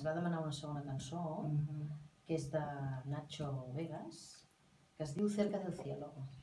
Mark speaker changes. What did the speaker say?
Speaker 1: ens va demanar una segona cançó, que és de Nacho Vegas, que es diu Cerca del Cielo.